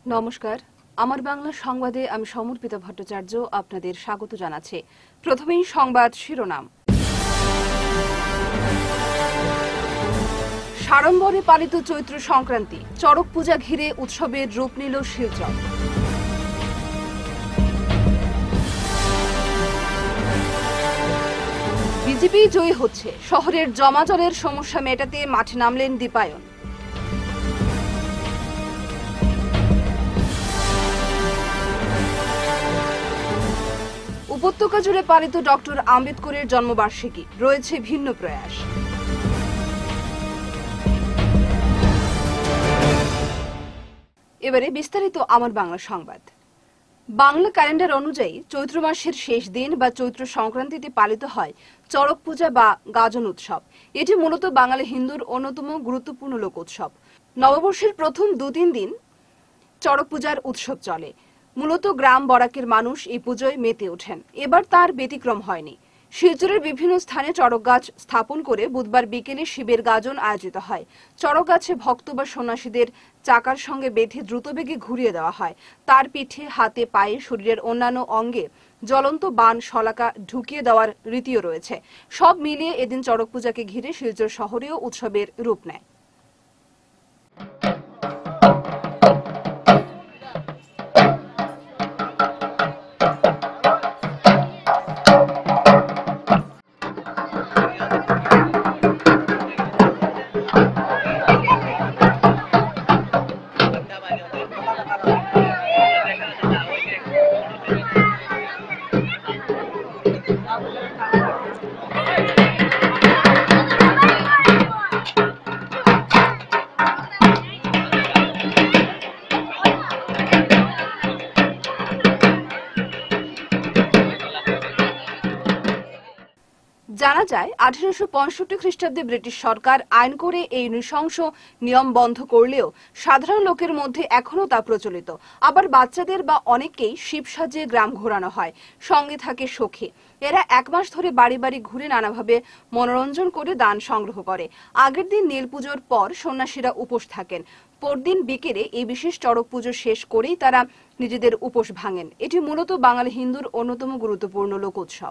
নমস্কার, আমার বাংলা সংবাদে আমি সমর্পিতা ভট্টাচার্য আপনাদের স্বাগত জানাচ্ছি। প্রথমেই সংবাদ শিরোনাম। সাড়ম্বরে পালিত চৈত্র সংক্রান্তি, চড়ক পূজা ঘিরে উৎসবের রূপ নিল শিলচর। বিজেপি জয়ী হচ্ছে, শহরের জমাজলের সমস্যা মেটাতে মাঠে নামলেন দীপায়ন। উপত্যকা জুড়ে পালিত ডক্টর আম্বেদকরের জন্মবার্ষিকী, রয়েছে ভিন্ন প্রয়াস। এবারে বিস্তারিত আমার বাংলা সংবাদ। বাংলা ক্যালেন্ডার অনুযায়ী চৈত্র মাসের শেষ দিন বা চৈত্র সংক্রান্তিতে পালিত হয় চড়ক পূজা বা গাজন উৎসব। এটি মূলত বাঙালি হিন্দুর অন্যতম গুরুত্বপূর্ণ লোক উৎসব। নববর্ষের প্রথম 2-3 দিন চড়ক পূজার উৎসব চলে। মূলত গ্রাম বরাকের মানুষ এই পুজোয় মেতে ওঠেন। এবার তার ব্যতিক্রম হয়নি। শিলচরের বিভিন্ন স্থানে চড়ক গাছ স্থাপন করে বুধবার বিকেলে শিবের গাজন আয়োজিত হয়। চড়ক গাছে ভক্ত বা সন্ন্যাসীদের চাকার সঙ্গে বেঁধে দ্রুতবেগে ঘুরিয়ে দেওয়া হয়। তার পিঠে, হাতে, পায়ে, শরীরের অন্যান্য অঙ্গে জ্বলন্ত বান শলাকা ঢুকিয়ে দেওয়ার রীতিও রয়েছে। সব মিলিয়ে এদিন চড়ক পূজাকে ঘিরে শিলচর শহরেও উৎসবের রূপ নেয়। জানা যায় 1865 খ্রিস্টাব্দে ব্রিটিশ সরকার আইন করে এই নৃশংস নিয়ম বন্ধ করলেও সাধারণ লোকের মধ্যে এখনো তা প্রচলিত। আবার বাচ্চাদের বা অনেককেই শিব সাজিয়ে গ্রাম ঘোরানো হয়, সঙ্গে থাকে সখী। এরা 1 মাস ধরে বাড়ি বাড়ি ঘুরে নানাভাবে মনোরঞ্জন করে দান সংগ্রহ করে। আগের দিন নীল পুজোর পর সন্ন্যাসীরা উপোস থাকেন। পরদিন বিকেলে এই বিশেষ চড়ক পুজো শেষ করেই তারা নিজেদের উপোস ভাঙেন। এটি মূলত বাঙালি হিন্দুর অন্যতম গুরুত্বপূর্ণ লোক উৎসব।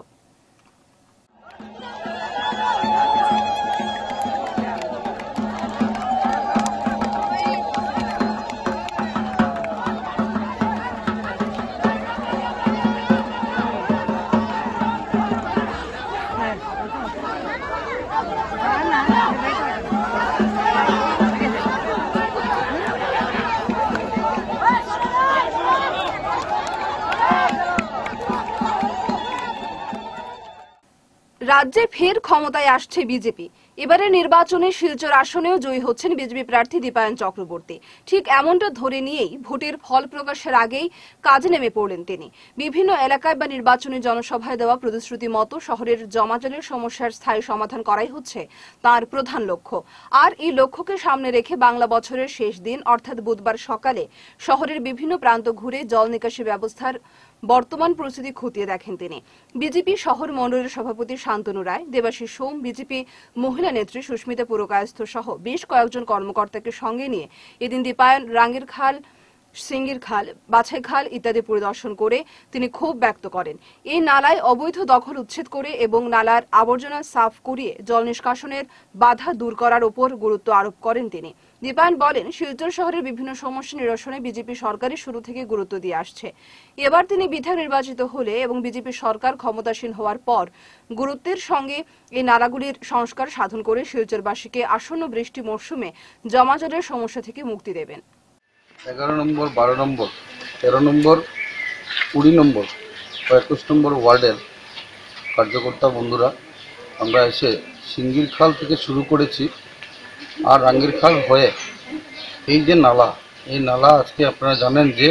রাজ্যে ফের ক্ষমতায় আসছে বিজেপি। এবারে নির্বাচনে শিলচর আসনেও জয়ী হচ্ছেন বিজেপি প্রার্থী দীপায়ন চক্রবর্তী। ঠিক এমনটা ধরে নিয়েই ভোটের ফল প্রকাশের আগেই কাজে নেমে পড়লেন তিনি। বিভিন্ন এলাকায় বা নির্বাচনী জনসভায় দেওয়া প্রতিশ্রুতি মতো শহরের জমাজলের সমস্যার স্থায়ী সমাধান করাই হচ্ছে তার প্রধান লক্ষ্য। আর এই লক্ষ্যকে সামনে রেখে বাংলা বছরের শেষ দিন অর্থাৎ বুধবার সকালে শহরের বিভিন্ন প্রান্ত ঘুরে জল নিকাশি ব্যবস্থার বর্তমান পরিস্থিতি খতিয়ে দেখেন তিনি। বিজেপি শহর মন্ডলের সভাপতি শান্তনু রায়, দেবাশিস সোম, বিজেপি মহিলা নেত্রী সুস্মিতা পুরকায়স্থ সহ বেশ কয়েকজন কর্মকর্তাকে সঙ্গে নিয়ে এদিন দীপায়ন রাঙ্গের খাল, সিঙ্গির খাল, বাছাই খাল ইত্যাদি পরিদর্শন করে তিনি ক্ষোভ ব্যক্ত করেন। এই নালায় অবৈধ দখল উচ্ছেদ করে এবং নালার আবর্জনা সাফ করিয়ে জল নিষ্কাশনের বাধা দূর করার উপর গুরুত্ব আরোপ করেন তিনি। দীপায়ন বলেন, শিলচর শহরের বিভিন্ন সমস্যা নিরসনে বিজেপি সরকারই শুরু থেকে গুরুত্ব দিয়ে আসছে। এবার তিনি বিধায়ক নির্বাচিত হলে এবং বিজেপি সরকার ক্ষমতাসীন হওয়ার পর গুরুত্বের সঙ্গে এই নালাগুলির সংস্কার সাধন করে শিলচরবাসীকে আসন্ন বৃষ্টি মরশুমে জমাজলের সমস্যা থেকে মুক্তি দেবেন। 11 নম্বর, 12 নম্বর, 13 নম্বর, 20 নম্বর ও 21 নম্বর ওয়ার্ডের কার্যকর্তা বন্ধুরা আমরা এসে সিঙ্গির খাল থেকে শুরু করেছি আর রাঙ্গির খাল হয়ে এই যে নালা, এই নালা আজকে আপনারা জানেন যে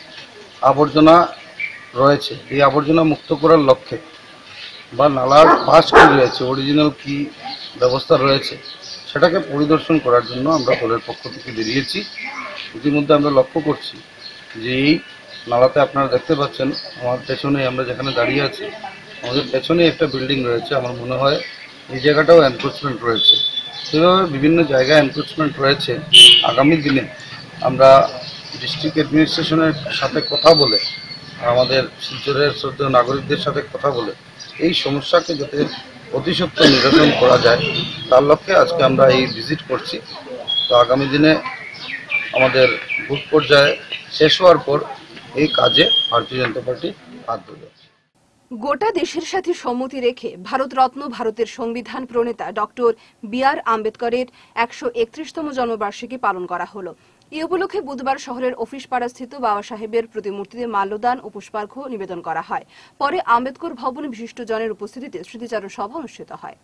আবর্জনা রয়েছে, এই আবর্জনা মুক্ত করার লক্ষ্যে বা নালার পাশ কী রয়েছে, অরিজিনাল কি ব্যবস্থা রয়েছে সেটাকে পরিদর্শন করার জন্য আমরা দলের পক্ষ থেকে বেরিয়েছি। ইতিমধ্যে আমরা লক্ষ্য করছি যে এই নালাতে আপনারা দেখতে পাচ্ছেন আমার পেছনে, আমরা যেখানে দাঁড়িয়ে আছি আমাদের পেছনে একটা বিল্ডিং রয়েছে। আমার মনে হয় এই জায়গাটাও এনক্রোচমেন্ট রয়েছে। সেভাবে বিভিন্ন জায়গায় এনক্রোচমেন্ট রয়েছে। আগামী দিনে আমরা ডিস্ট্রিক্ট অ্যাডমিনিস্ট্রেশনের সাথে কথা বলে আর আমাদের শিলচরের শ্রদ্ধেয় নাগরিকদের সাথে কথা বলে এই সমস্যাকে যাতে অতি সত্ত্বর নিরসন করা যায় তার লক্ষ্যে আজকে আমরা এই ভিজিট করছি। তো আগামী দিনে আমাদের বুথ পর্যায়ে শেষ হওয়ার পর এই কাজে ভারতীয় জনতা পার্টি হাত ধরবে। গোটা দেশের সাথে সম্মতি রেখে ভারতরত্ন ভারতের সংবিধান প্রণেতা ডক্টর বি.আর. আম্বেদকরের 131তম জন্মবার্ষিকী পালন করা হলো। এই উপলক্ষে বুধবার শহরের অফিস পাড়াস্থিত বাবা সাহেবের প্রতিমূর্তিতে মাল্যদান ও পুষ্পার্ঘ্য নিবেদন করা হয়। পরে আম্বেদকর ভবনে বিশিষ্টজনের উপস্থিতিতে স্মৃতিচারণ সভা অনুষ্ঠিত হয়।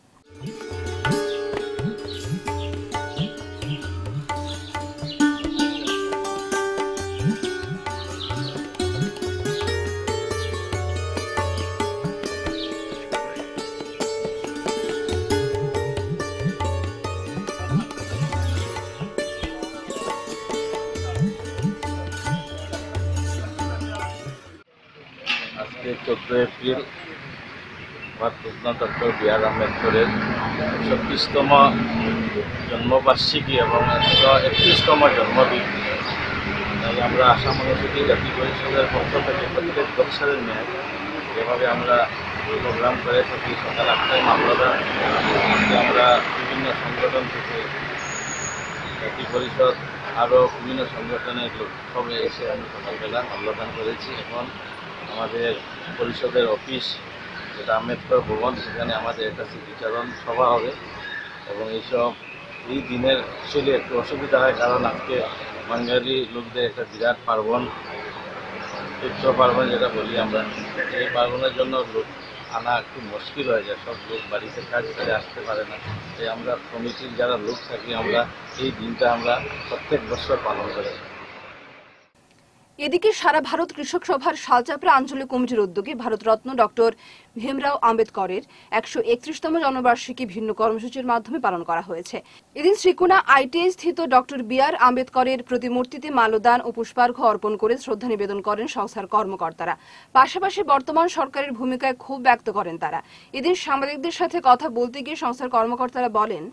আজকে 14 এপ্রিল ভারতরত্ন ডক্টর বি.আর. আম্বেদকরের 36তম জন্মবার্ষিকী এবং 131তম জন্মদিন। তাই আমরা আসাম অনুসূচিত জাতি পরিষদের পক্ষ থেকে প্রত্যেক বছরের ন্যায় যেভাবে আমরা প্রোগ্রাম করে থাকি সকাল 8টায় মাল্যদান, আমরা বিভিন্ন সংগঠন থেকে জাতি পরিষদ আরও বিভিন্ন সংগঠনের লোক সবে এসে আমি সকালবেলা মাল্যদান করেছি। এখন আমাদের পরিষদের অফিস যেটা আম্বেদকর ভবন, সেখানে আমাদের একটা স্মৃতিচারণ সভা হবে এবং এই দিনের অ্যাকচুয়ালি একটু অসুবিধা হয়, কারণ আজকে বাঙালি লোকদের একটা বিরাট পার্বণ, তীর্থ পার্বণ যেটা বলি আমরা, এই পার্বণের জন্য লোক আনা একটু মুশকিল হয়ে যায়, সব লোক বাড়িতে কাজ করে আসতে পারে না। তাই আমরা কমিটির যারা লোক থাকি আমরা এই দিনটা আমরা প্রত্যেক বছর পালন করি। এদিকে সারা ভারত কৃষক সভার শালচাপড়া আঞ্চলিক কমিটির উদ্যোগে ভারতরত্ন ডক্টর ভীমরাও আম্বেদকরের 131তম জন্মবার্ষিকী ভিন্ন কর্মসূচির মাধ্যমে পালন করা হয়েছে। এদিন শ্রীকোনা আইটিআই স্থিত ডক্টর বি.আর. আম্বেদকরের প্রতিমূর্তিতে মাল্যদান ও পুষ্পার্ঘ্য অর্পণ করে শ্রদ্ধা নিবেদন করেন সংস্থার কর্মকর্তারা। পাশাপাশি বর্তমান সরকারের ভূমিকায় ক্ষোভ ব্যক্ত করেন তারা। এদিন সাংবাদিকদের সাথে কথা বলতে গিয়ে সংস্থার কর্মকর্তারা বলেন,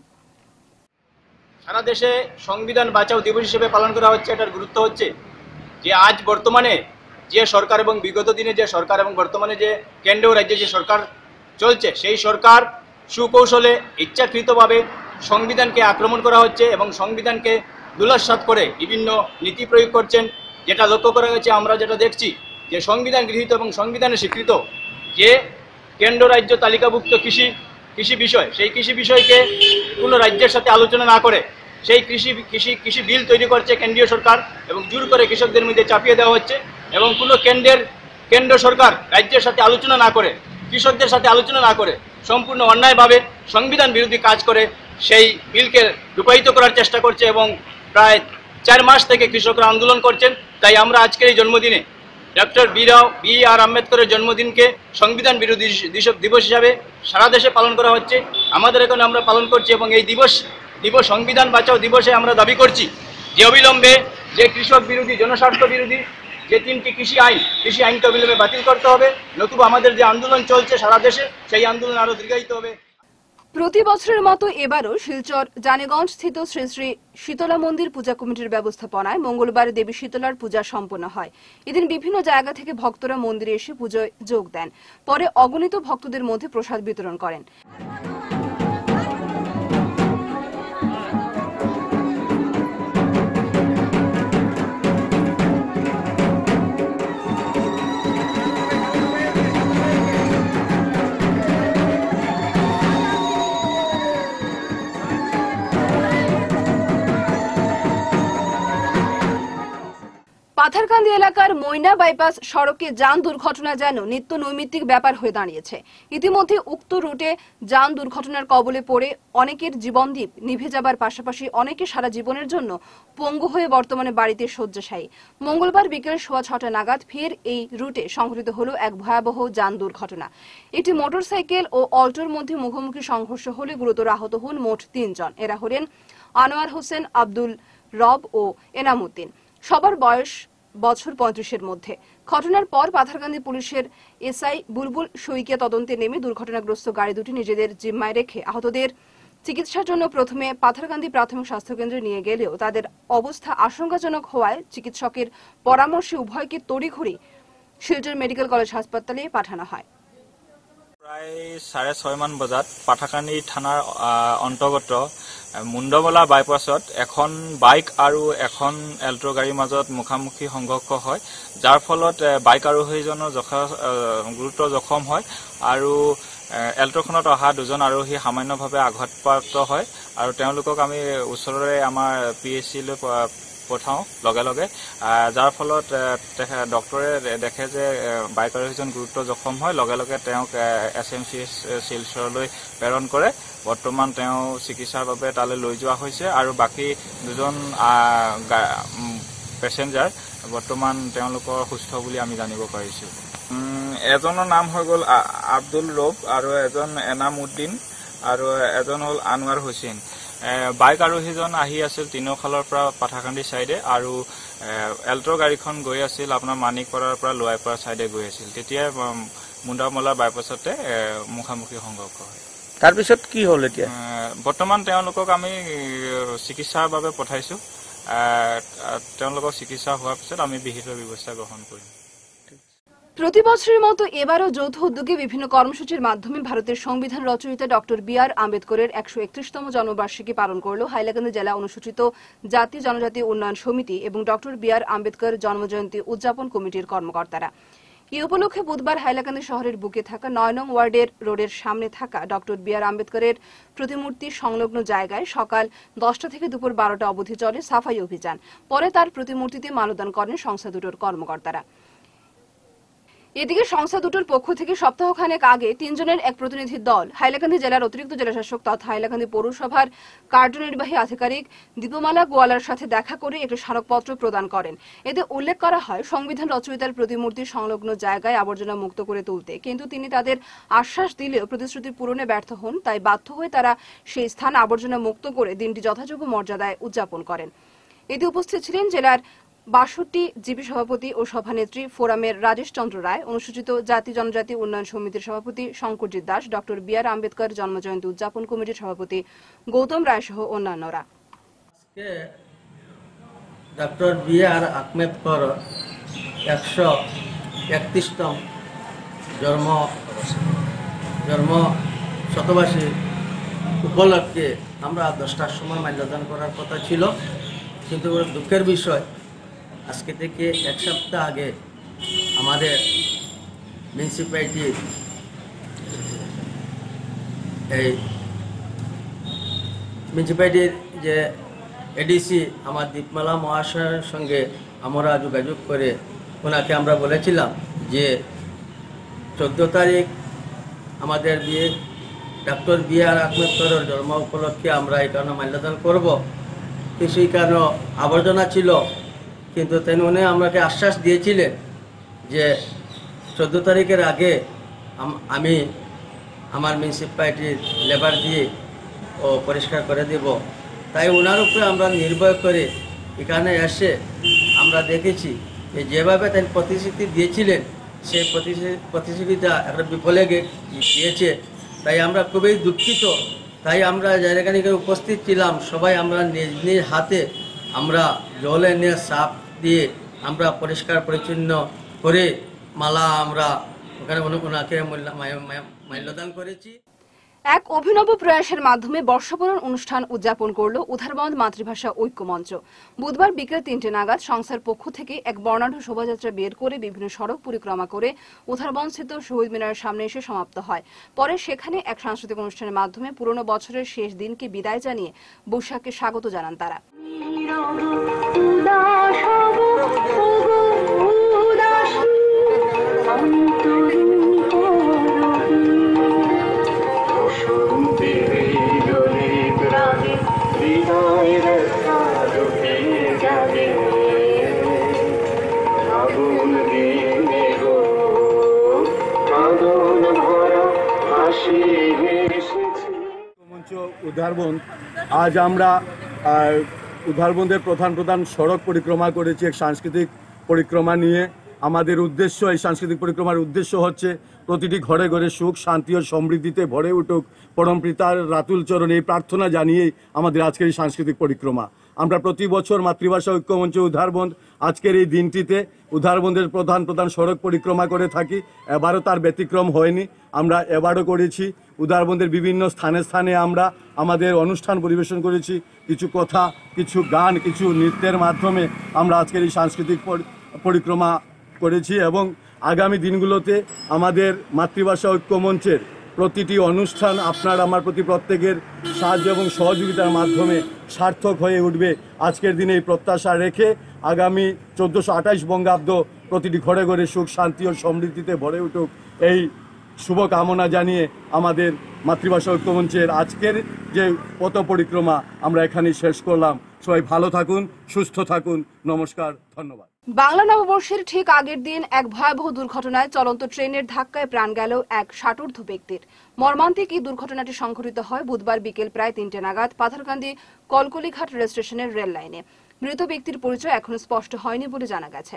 সারা দেশে সংবিধান বাঁচাও দিবস হিসেবে পালন করা হচ্ছে। এটার গুরুত্ব হচ্ছে যে আজ বর্তমানে যে সরকার এবং বিগত দিনে যে সরকার এবং বর্তমানে যে কেন্দ্র ও রাজ্যে যে সরকার চলছে, সেই সরকার সুকৌশলে ইচ্ছাকৃতভাবে সংবিধানকে আক্রমণ করা হচ্ছে এবং সংবিধানকে ধূলিসাৎ করে বিভিন্ন নীতি প্রয়োগ করছেন। যেটা লক্ষ্য করা গেছে, আমরা যেটা দেখছি যে সংবিধান গৃহীত এবং সংবিধানে স্বীকৃত যে কেন্দ্র রাজ্য তালিকাভুক্ত কৃষি বিষয়, সেই কৃষি বিষয়কে কোনো রাজ্যের সাথে আলোচনা না করে সেই কৃষি বিল তৈরি করছে কেন্দ্রীয় সরকার এবং জোর করে কৃষকদের মধ্যে চাপিয়ে দেওয়া হচ্ছে এবং কোনো কেন্দ্র সরকার রাজ্যের সাথে আলোচনা না করে, কৃষকদের সাথে আলোচনা না করে সম্পূর্ণ অন্যায়ভাবে সংবিধান বিরোধী কাজ করে সেই বিলকে রূপায়িত করার চেষ্টা করছে এবং প্রায় 4 মাস থেকে কৃষকরা আন্দোলন করছেন। তাই আমরা আজকের এই জন্মদিনে ডক্টর বি.আর. আম্বেদকরের জন্মদিনকে সংবিধান বিরোধী দিবস হিসাবে সারা দেশে পালন করা হচ্ছে। আমাদের এখানে আমরা পালন করছি এবং এই দিবস সংবিধান বাঁচাও দিবসে আমরা দাবি করছি যে অবিলম্বে যে কৃষক বিরোধী, জনস্বার্থ বিরোধী যে 3টি কৃষি আইনকে অবিলম্বে বাতিল করতে হবে, নতুবা আমাদের যে আন্দোলন চলছে সারা দেশে সেই আন্দোলন আরো দীর্ঘায়িত হবে। প্রতি বছরের মতো এবারও শিলচর জানেগঞ্জ স্থিত শ্রী শ্রী শীতলা মন্দির পূজা কমিটির ব্যবস্থাপনায় মঙ্গলবার দেবী শীতলার পূজা সম্পন্ন হয়। এদিন বিভিন্ন জায়গা থেকে ভক্তরা মন্দিরে এসে পুজোয় যোগ দেন। পরে অগণিত ভক্তদের মধ্যে প্রসাদ বিতরণ করেন। পাথারকান্দি এলাকার ময়না বাইপাস সড়কে যান দুর্ঘটনা যেন নিত্য নৈমিত্তিক ব্যাপার হয়ে দাঁড়িয়েছে। ইতিমধ্যে উক্ত রুটে যান দুর্ঘটনার কবলে পড়ে অনেকের জীবনদীপ নিভে যাবার পাশাপাশি অনেকে সারা জীবনের জন্য পঙ্গু হয়ে বর্তমানে বাড়িতে শয্যাশায়ী। মঙ্গলবার বিকেল 6:15 নাগাদ ফের এই রুটে সংঘটিত হলো এক ভয়াবহ যান দুর্ঘটনা। একটি মোটরসাইকেল ও অল্টোর মধ্যে মুখোমুখি সংঘর্ষ হলে গুরুতর আহত হন মোট 3 জন। এরা হলেন আনোয়ার হোসেন, আব্দুল রব ও এনামুদ্দিন। সবার বয়স বছর 35-এর মধ্যে। ঘটনার পর পাথারকান্দি পুলিশের এসআই বুলবুল শইকিয়া তদন্তে নেমে দুর্ঘটনাগ্রস্ত গাড়ি দুটি নিজেদের জিম্মায় রেখে আহতদের চিকিৎসার জন্য প্রথমে পাথারকান্দি প্রাথমিক স্বাস্থ্যকেন্দ্রে নিয়ে গেলেও তাদের অবস্থা আশঙ্কাজনক হওয়ায় চিকিৎসকের পরামর্শে উভয়কে তড়িঘড়ি শিলচর মেডিকেল কলেজ হাসপাতালে পাঠানো হয়। প্রায় 6:30 মান বজাত পাথাকান্দি থানাৰ অন্তৰ্গত মুণ্ডমলা বাইপাছত এখন বাইক আৰু এখন এল্ট্ৰ গাড়ীৰ মাজত মুখামুখি সংঘৰ্ষ হয়, যাৰ ফলত বাইক আৰোহীজনৰ গুৰুতৰ জখম হয় আৰু এল্ট্ৰখনত অহা দুজন আৰোহী সামান্যভাৱে আঘাতপ্ৰাপ্ত হয় আৰু তেওঁলোকক আমি ওচৰৰে আমাৰ PHC-লৈ পঠাওঁ লগে লগে, যাৰ ফলত ডক্টৰে দেখে যে বাইক আৰোহীজন গুৰুতৰ জখম হয়। লগে লগে তেওঁক SMCH শিলচৰলৈ প্ৰেৰণ কৰে। বৰ্তমান তেওঁ চিকিৎসাৰ বাবে তালৈ লৈ যোৱা হৈছে আৰু বাকী দুজন পেচেঞ্জাৰ বৰ্তমান তেওঁলোকৰ সুস্থ বুলি আমি জানিব পাৰিছোঁ। এজনৰ নাম হৈ গ'ল আব্দুল ৰব আৰু এজন এনাম উদ্দিন আৰু এজন হ'ল আনোৱাৰ হুছেইন। বাইক আৰোহীজন আহি আছিল তিনিওখালৰ পৰা পাথাকান্দি চাইডে আৰু এল্ট্ৰ গাড়ীখন গৈ আছিল আপোনাৰ মানিকপাৰাৰ পৰা লোৱাইপাৰা চাইডে গৈ আছিল। তেতিয়া মুণ্ডামলা বাইপাছতে মুখামুখি সংঘৰ্ষ হয়। তাৰপিছত কি হ'ল এতিয়া? বৰ্তমান তেওঁলোকক আমি চিকিৎসাৰ বাবে পঠাইছো। তেওঁলোকৰ চিকিৎসা হোৱাৰ পিছত আমি বিহিত ব্যৱস্থা গ্ৰহণ কৰিম। প্রতি বছরের মতো এবারও যৌথ উদ্যোগে বিভিন্ন কর্মসূচির মাধ্যমে ভারতের সংবিধান রচয়িতা ডক্টর B.R. আম্বেদকরের 131তম জন্মবার্ষিকী পালন করল হাইলাকান্দি জেলা অনুসূচিত জাতি জনজাতি উন্নয়ন সমিতি এবং ডক্টর B.R. আম্বেদকর জন্মজয়ন্তী উদযাপন কমিটির কর্মকর্তারা। এই উপলক্ষে বুধবার হাইলাকান্দি শহরের বুকে থাকা 9 নং ওয়ার্ডের রোডের সামনে থাকা ডক্টর B.R. আম্বেদকরের প্রতিমূর্তি সংলগ্ন জায়গায় সকাল 10টা থেকে দুপুর 12টা অবধি চলে সাফাই অভিযান। পরে তার প্রতিমূর্তিতে মাল্যদান করেন সংস্থা দুটোর কর্মকর্তারা। এদিকে সংস্থা দুটোর পক্ষ থেকে সপ্তাহখানেক আগে 3 জনের এক প্রতিনিধি দল হাইলাকান্দি জেলার অতিরিক্ত জেলাশাসক তথা হাইলাকান্দি পৌরসভার কার্যনির্বাহী আধিকারিক দীপমালা গোয়ালার সাথে দেখা করে একটি স্মারকপত্র প্রদান করেন। এতে উল্লেখ করা হয় সংবিধান রচয়িতার প্রতিমূর্তি সংলগ্ন জায়গায় আবর্জনা মুক্ত করে তুলতে, কিন্তু তিনি তাদের আশ্বাস দিলেও প্রতিশ্রুতি পূরণে ব্যর্থ হন। তাই বাধ্য হয়ে তারা সেই স্থান আবর্জনা মুক্ত করে দিনটি যথাযোগ্য মর্যাদায় উদযাপন করেন। এতে উপস্থিত ছিলেন জেলার 62 জিপি সভাপতি ও সভানেত্রী ফোরামের রাজেশ চন্দ্র রায়, অনুসূচিত জাতি জনজাতি উন্নয়ন সমিতির সভাপতি শঙ্করজিৎ দাস, ডক্টর B.R. আম্বেদকর জন্মজয়ন্তী উদযাপন কমিটির সভাপতি গৌতম রায় সহ অন্যান্যরা। Doctor B.R. আম্বেদকর 131তম জন্ম শতবার্ষিকী উপলক্ষে আমরা 10টার সময় মাল্যদান করার কথা ছিল, কিন্তু দুঃখের বিষয় আজকে থেকে এক সপ্তাহ আগে আমাদের মিউনিসিপ্যালিটির যে এডিসি আমার দীপমালা মহাশয়ের সঙ্গে আমরা যোগাযোগ করে ওনাকে আমরা বলেছিলাম যে 14 তারিখ আমাদের ডক্টর B.R. আম্বেদকরের জন্ম উপলক্ষে আমরা এখানে মাল্যদান করব। সেই কারণে আবর্জনা ছিল, কিন্তু উনি আমাকে আশ্বাস দিয়েছিলেন যে 14 তারিখের আগে আমি আমার মিউনিসিপ্যালিটির লেবার দিয়ে পরিষ্কার করে দেব। তাই ওনার উপরে আমরা নির্ভর করে এখানে এসে আমরা দেখেছি যে যেভাবে তিনি প্রতিশ্রুতি দিয়েছিলেন সেই প্রতিশ্রুতিটা একটা বিফলে গিয়েছে। তাই আমরা খুবই দুঃখিত। তাই আমরা যেখানে উপস্থিত ছিলাম সবাই আমরা নিজ নিজ হাতে আমরা জল এনে সাপ দিয়ে আমরা পরিষ্কার পরিচ্ছন্ন করে মালা আমরা ওখানে ওনাকে মাল্যদান করেছি। এক অভিনব প্রয়াসের মাধ্যমে বর্ষবরণ অনুষ্ঠান উদযাপন করল উধারবন্দ মাতৃভাষা ঐক্য মঞ্চ। বুধবার বিকেল 3টে নাগাদ সংস্থার পক্ষ থেকে এক বর্ণাঢ্য শোভাযাত্রা বের করে বিভিন্ন সড়ক পরিক্রমা করে উধারবন্দ স্থিত শহীদ মিনারের সামনে এসে সমাপ্ত হয়। পরে সেখানে এক সাংস্কৃতিক অনুষ্ঠানের মাধ্যমে পুরনো বছরের শেষ দিনকে বিদায় জানিয়ে বৈশাখকে স্বাগত জানান তারা। উধারবন্দ আজ আমরা উধারবন্দের প্রধান সড়ক পরিক্রমা করেছি এক সাংস্কৃতিক পরিক্রমা নিয়ে। আমাদের উদ্দেশ্য, এই সাংস্কৃতিক পরিক্রমার উদ্দেশ্য হচ্ছে প্রতিটি ঘরে ঘরে সুখ, শান্তি ও সমৃদ্ধিতে ভরে উঠুক পরম পিতার রাতুল চরণে, এই প্রার্থনা জানিয়েই আমাদের আজকের এই সাংস্কৃতিক পরিক্রমা। আমরা প্রতি বছর মাতৃভাষা ঐক্যমঞ্চ উদ্ধারবন্ধ আজকের এই দিনটিতে উদ্ধারবন্ধের প্রধান সড়ক পরিক্রমা করে থাকি। এবারও তার ব্যতিক্রম হয়নি, আমরা এবারও করেছি। উদ্ধারবন্ধের বিভিন্ন স্থানে আমরা আমাদের অনুষ্ঠান পরিবেশন করেছি, কিছু কথা, কিছু গান, কিছু নৃত্যের মাধ্যমে আমরা আজকের এই সাংস্কৃতিক পরিক্রমা করেছি। এবং আগামী দিনগুলোতে আমাদের মাতৃভাষা ঐক্যমঞ্চের প্রতিটি অনুষ্ঠান আপনার আমার প্রতি প্রত্যেকের সাহায্য এবং সহযোগিতার মাধ্যমে সার্থক হয়ে উঠবে। আজকের দিনে এই প্রত্যাশা রেখে আগামী 1428 বঙ্গাব্দ প্রতিটি ঘরে ঘরে সুখ, শান্তি ও সমৃদ্ধিতে ভরে উঠুক, এই শুভকামনা জানিয়ে আমাদের মাতৃভাষা ঐক্যমঞ্চের আজকের যে পথ পরিক্রমা আমরা এখানেই শেষ করলাম। সবাই ভালো থাকুন, সুস্থ থাকুন। নমস্কার, ধন্যবাদ। বাংলা নববর্ষের ঠিক আগের দিন এক ভয়াবহ দুর্ঘটনায় চলন্ত ট্রেনের ধাক্কায় প্রাণ গেল এক ষাটোর্ধ্ব ব্যক্তির। মর্মান্তিক এই দুর্ঘটনাটি সংঘটিত হয় বুধবার বিকেল প্রায় 3টে নাগাদ পাথারকান্দি কলকলিঘাট রেল স্টেশনের রেল লাইনে। মৃত ব্যক্তির পরিচয় এখনো স্পষ্ট হয়নি বলে জানা গেছে।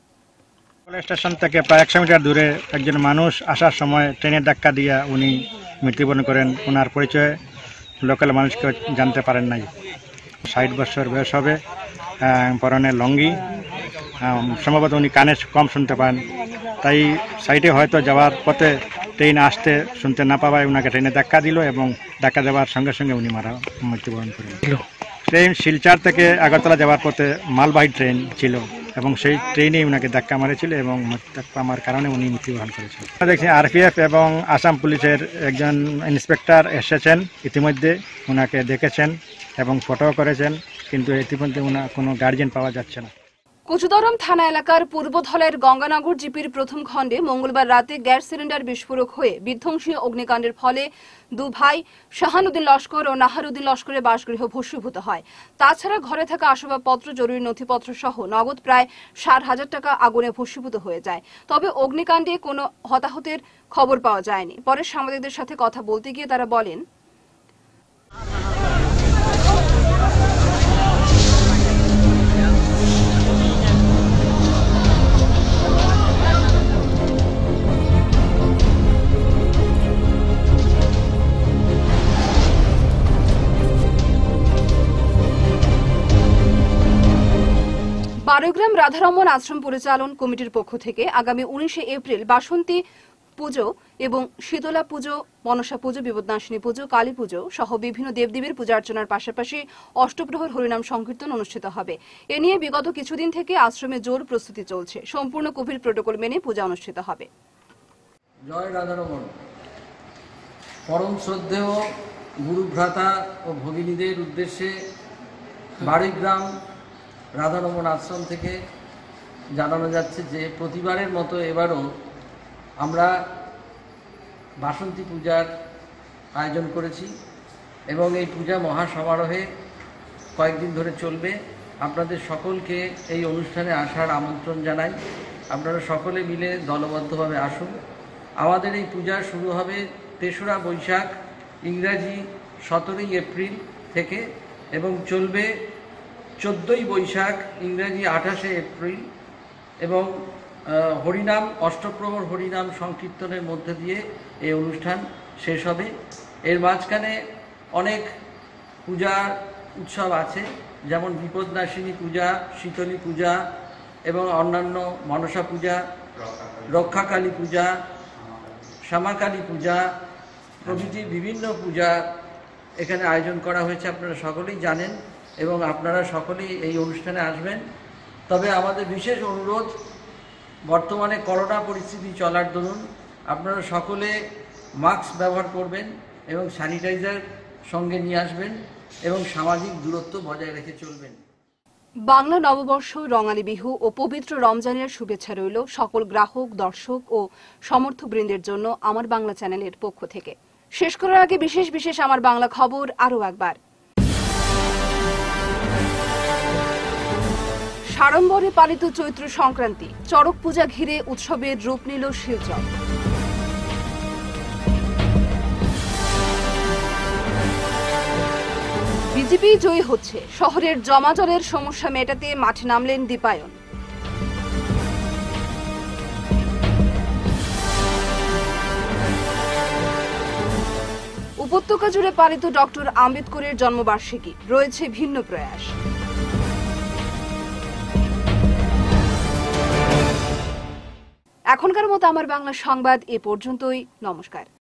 স্টেশন থেকে প্রায় 100 মিটার দূরে একজন মানুষ আসার সময় ট্রেনের ধাক্কা দিয়ে উনি মৃত্যুবরণ করেন। ওনার পরিচয় লোকাল মানুষকে জানতে পারেন নাই। 60 বছর বয়স হবে, পরনে লঙ্গি, সম্ভবত উনি কানে কম শুনতে পান, তাই সাইডে হয়তো যাওয়ার পথে ট্রেন আসতে শুনতে না পাওয়ায় ওনাকে ট্রেনে ধাক্কা দিল এবং ধাক্কা দেওয়ার সঙ্গে সঙ্গে উনি মৃত্যুবরণ করেন। ট্রেন শিলচর থেকে আগরতলা যাওয়ার পথে মালবাহী ট্রেন ছিল এবং সেই ট্রেনে ওনাকে ধাক্কা মারেছিল এবং ধাক্কা মারার কারণে উনি মৃত্যুবরণ করেছেন। দেখছি আরপিএফ এবং আসাম পুলিশের একজন ইন্সপেক্টর এসেছেন, ইতিমধ্যে ওনাকে দেখেছেন এবং ফটো করেছেন, কিন্তু ইতিমধ্যে ওনার কোনো গার্জিয়ান পাওয়া যাচ্ছে না। কচুদরম থানা এলাকার পূর্বধলের গঙ্গানগর জিপির প্রথম খণ্ডে মঙ্গলবার রাতে গ্যাস সিলিন্ডার বিস্ফোরক হয়ে বিধ্বংসী অগ্নিকাণ্ডের ফলে দু ভাই শাহানুদ্দিন লস্কর ও নাহারুদ্দিন লস্করের বাসগৃহ ভস্মীভূত হয়। তাছাড়া ঘরে থাকা আসবাবপত্র, জরুরি নথিপত্র সহ নগদ প্রায় 60,000 টাকা আগুনে ভস্মীভূত হয়ে যায়। তবে অগ্নিকাণ্ডে কোনো হতাহতের খবর পাওয়া যায়নি। পরে সাংবাদিকদের সাথে কথা বলতে গিয়ে তারা বলেন, বারোগ্রাম রাধারমন আশ্রম পরিচালন কমিটির পক্ষ থেকে আগামী 19 এপ্রিল বাসন্তী পুজো এবং শীতলা পুজো, মনসা পুজো, বিপদনাশিনী পুজো, কালী পুজো সহ বিভিন্ন দেবদেবীর পূজা অর্চনার পাশাপাশি অষ্টপ্রহর হরিনাম সংকীর্তন অনুষ্ঠিত হবে। এ নিয়ে বিগত কিছুদিন থেকে আশ্রমে জোর প্রস্তুতি চলছে। সম্পূর্ণ কোভিড প্রটোকল মেনে পূজা অনুষ্ঠিত হবে। জয় রাধারমন। পরম শ্রদ্ধেয় গুরুভ্রাতা ও ভগিনীদের উদ্দেশ্যে বারোগ্রাম রাধারমন আশ্রম থেকে জানানো যাচ্ছে যে প্রতিবারের মতো এবারও আমরা বাসন্তী পূজার আয়োজন করেছি এবং এই পূজা মহাসমারোহে কয়েকদিন ধরে চলবে। আপনাদের সকলকে এই অনুষ্ঠানে আসার আমন্ত্রণ জানাই। আপনারা সকলে মিলে দলবদ্ধভাবে আসুন। আমাদের এই পূজা শুরু হবে 3রা বৈশাখ ইংরাজি 17ই এপ্রিল থেকে এবং চলবে 14ই বৈশাখ ইংরাজি 28শে এপ্রিল এবং হরিনাম, অষ্টপ্রহর হরিনাম সংকীর্তনের মধ্যে দিয়ে এই অনুষ্ঠান শেষ হবে। এর মাঝখানে অনেক পূজার উৎসব আছে, যেমন বিপদনাশিনী পূজা, শীতলী পূজা এবং অন্যান্য মনসা পূজা, রক্ষাকালী পূজা, শ্যামাকালী পূজা প্রভৃতি বিভিন্ন পূজা এখানে আয়োজন করা হয়েছে। আপনারা সকলেই জানেন এবং আপনারা সকলেই এই অনুষ্ঠানে আসবেন। তবে আমাদের বিশেষ অনুরোধ, বর্তমানে করোনা পরিস্থিতি চলার দরুন আপনারা সকলে মাস্ক ব্যবহার করবেন এবং স্যানিটাইজার সঙ্গে নিয়ে আসবেন এবং সামাজিক দূরত্ব বজায় রেখে চলবেন। বাংলা নববর্ষ, রঙালী বিহু ও পবিত্র রমজানের শুভেচ্ছা রইল সকল গ্রাহক, দর্শক ও সমর্থকবৃন্দের জন্য আমার বাংলা চ্যানেলের পক্ষ থেকে। শেষ করার আগে বিশেষ আমার বাংলা খবর আরও একবার। সাড়ম্বরে পালিত চৈত্র সংক্রান্তি, চড়ক পূজা ঘিরে উৎসবের রূপ নিল শিলচর। বিজেপি জয়ী হচ্ছে, শহরের জমাজলের সমস্যা মেটাতে মাঠে নামলেন দীপায়ন। উপত্যকা জুড়ে পালিত ডক্টর আম্বেদকরের জন্মবার্ষিকী, রয়েছে ভিন্ন প্রয়াস। এখনকার মতো আমার বাংলা সংবাদ এ পর্যন্তই। নমস্কার।